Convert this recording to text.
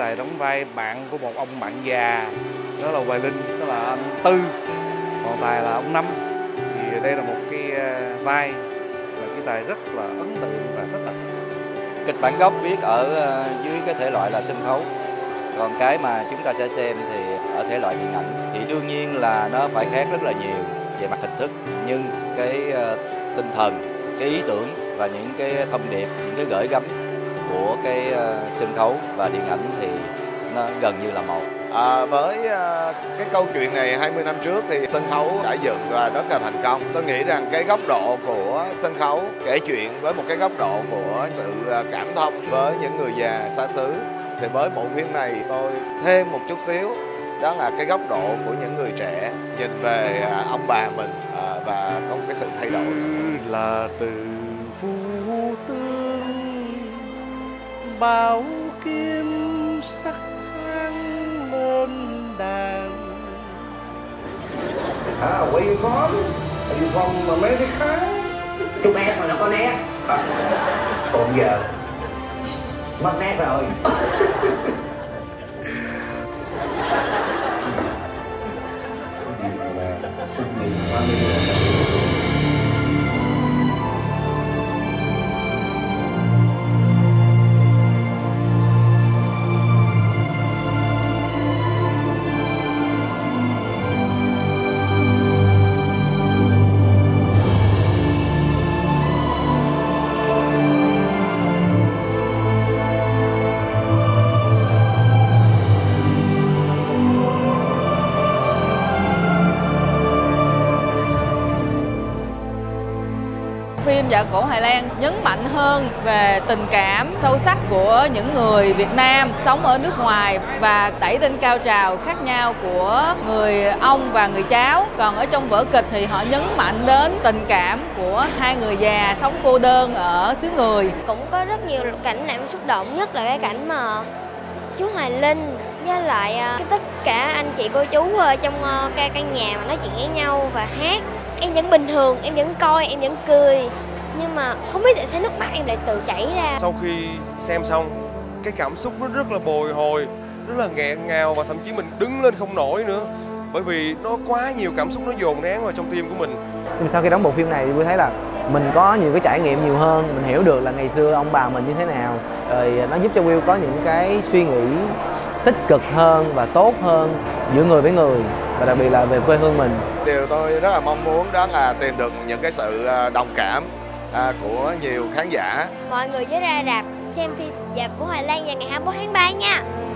Tài đóng vai bạn của một ông bạn già, đó là Hoài Linh, đó là anh Tư, còn Tài là ông Năm. Thì đây là một cái vai mà cái Tài rất là ấn tượng và rất là kịch bản gốc viết ở dưới cái thể loại là sân khấu, còn cái mà chúng ta sẽ xem thì ở thể loại điện ảnh, thì đương nhiên là nó phải khác rất là nhiều về mặt hình thức, nhưng cái tinh thần, cái ý tưởng và những cái thông điệp, những cái gửi gắm của cái sân khấu và điện ảnh thì nó gần như là một. Với cái câu chuyện này 20 năm trước thì sân khấu đã dựng và rất là thành công. Tôi nghĩ rằng cái góc độ của sân khấu kể chuyện với một cái góc độ của sự cảm thông với những người già xa xứ, thì với bộ phim này tôi thêm một chút xíu, đó là cái góc độ của những người trẻ nhìn về ông bà mình và có một cái sự thay đổi. Là từ phú tương bao kim sắc phang lên đàn. Where you from? Are you from America? Chú bé mà nó có nét. Còn giờ mất nét rồi. Phim Vợ Cổ Hà Lan nhấn mạnh hơn về tình cảm sâu sắc của những người Việt Nam sống ở nước ngoài và đẩy lên cao trào khác nhau của người ông và người cháu. Còn ở trong vở kịch thì họ nhấn mạnh đến tình cảm của hai người già sống cô đơn ở xứ người. Cũng có rất nhiều cảnh làm xúc động, nhất là cái cảnh mà chú Hoài Linh với lại tất cả anh chị cô chú trong căn nhà mà nói chuyện với nhau và hát. Em vẫn bình thường, em vẫn coi, em vẫn cười, nhưng mà không biết tại sao nước mắt em lại tự chảy ra. Sau khi xem xong, cái cảm xúc nó rất là bồi hồi, rất là nghẹn ngào và thậm chí mình đứng lên không nổi nữa, bởi vì nó quá nhiều cảm xúc nó dồn nén vào trong tim của mình. Nhưng sau khi đóng bộ phim này thì tôi thấy là mình có nhiều cái trải nghiệm nhiều hơn, mình hiểu được là ngày xưa ông bà mình như thế nào, rồi nó giúp cho Will có những cái suy nghĩ tích cực hơn và tốt hơn giữa người với người, và đặc biệt là về quê hương mình. Điều tôi rất là mong muốn đó là tìm được những cái sự đồng cảm của nhiều khán giả. Mọi người với ra rạp xem phim Vợ Cổ Hà Lan vào ngày 21 tháng 3 nha.